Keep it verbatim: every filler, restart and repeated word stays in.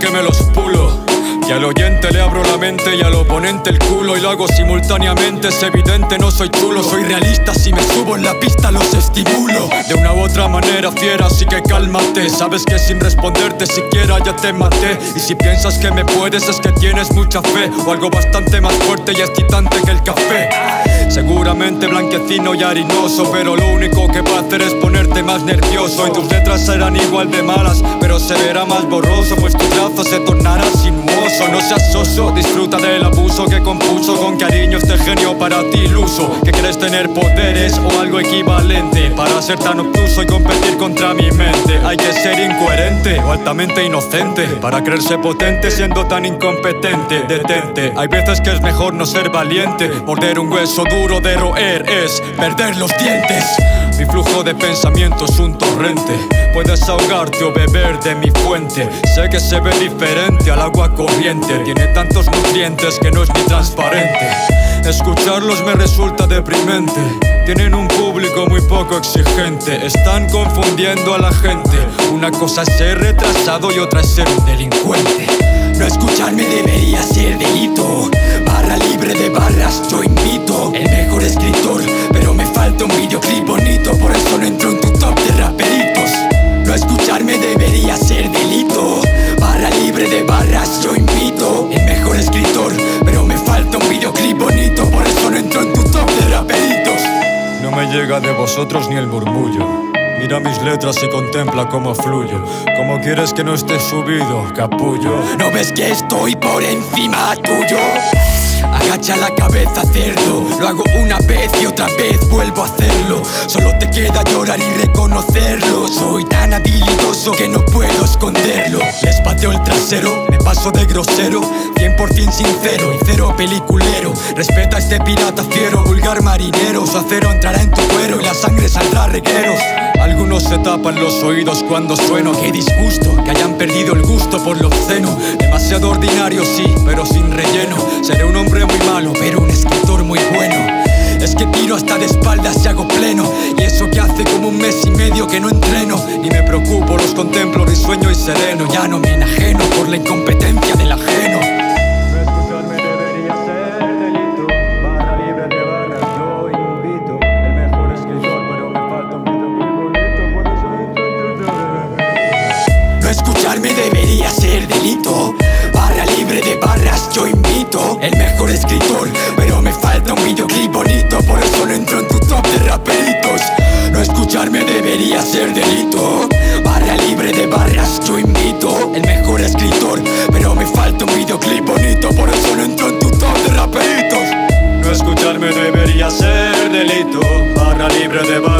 que me los pulo. Que al oyente le abro la mente y al oponente el culo. Y lo hago simultáneamente, es evidente, no soy chulo. Soy realista, si me subo en la pista los estimulo. De una u otra manera fiera, así que cálmate. Sabes que sin responderte siquiera ya te maté. Y si piensas que me puedes es que tienes mucha fe, o algo bastante más fuerte y excitante que el café. Seguramente blanquecino y harinoso, pero lo único que va a hacer es ponerte más nervioso. Y tus letras serán igual de malas, pero se verá más borroso, pues tu trazo se tornará sinuoso. No seas soso, disfruta del abuso que compuso con cariño este genio para ti iluso. Que quieres tener poderes o algo equivalente para ser tan obtuso y competir contra mi mente. Hay que ser incoherente o altamente inocente para creerse potente siendo tan incompetente. Detente, hay veces que es mejor no ser valiente. Morder un hueso duro de roer es perder los dientes. Mi flujo de pensamiento es un torrente. Puedes ahogarte o beber de mi fuente. Sé que se ve diferente al agua corriente. Tiene tantos nutrientes que no es ni transparente. Escucharlos me resulta deprimente. Tienen un público muy poco exigente. Están confundiendo a la gente. Una cosa es ser retrasado y otra es ser un delincuente. No escucharme debería ser delito. Barra libre de barras, yo invito. El mejor escritor, pero me falta un videoclip bonito. Por eso no entro en tu top de raperitos. No escucharme debería ser delito. Barra libre de barras, yo invito. El mejor escritor, pero me falta un videoclip bonito. Por eso no entro en tu top de raperitos. No me llega de vosotros ni el murmullo. Mira mis letras y contempla cómo fluyo. ¿Cómo quieres que no esté subido, capullo? ¿No ves que estoy por encima tuyo? Agacha la cabeza, cerdo. Lo hago una vez y otra vez vuelvo a hacerlo. Solo te queda llorar y reconocerlo. Soy tan habilidoso que no puedo esconderlo. Les pateo el trasero, me paso de grosero, cien por cien sincero y cero peliculero. Respeta a este pirata fiero, vulgar marinero. Su acero entrará en tu cuero y la sangre saldrá a regueros. Algunos se tapan los oídos cuando sueno. Qué disgusto que hayan perdido el gusto por lo obsceno. Demasiado ordinario, sí, pero sin relleno. Seré un hombre muy malo, pero un escritor muy bueno. Es que tiro hasta de espaldas y hago pleno. Y eso que hace como un mes y medio que no entreno. Ni me preocupo, los contemplo risueño y sereno. Ya no me enajeno por la incompetencia del ajeno. Escucharme debería ser delito. Barra libre de barras, yo invito. El mejor escritor, pero me falta un videoclip bonito. Por eso no entro en tu top de raperitos. No escucharme debería ser delito. Barra libre de barras, yo invito. El mejor escritor, pero me falta un videoclip bonito. Por eso no entro en tu top de raperitos. No escucharme debería ser delito. Barra libre de barras.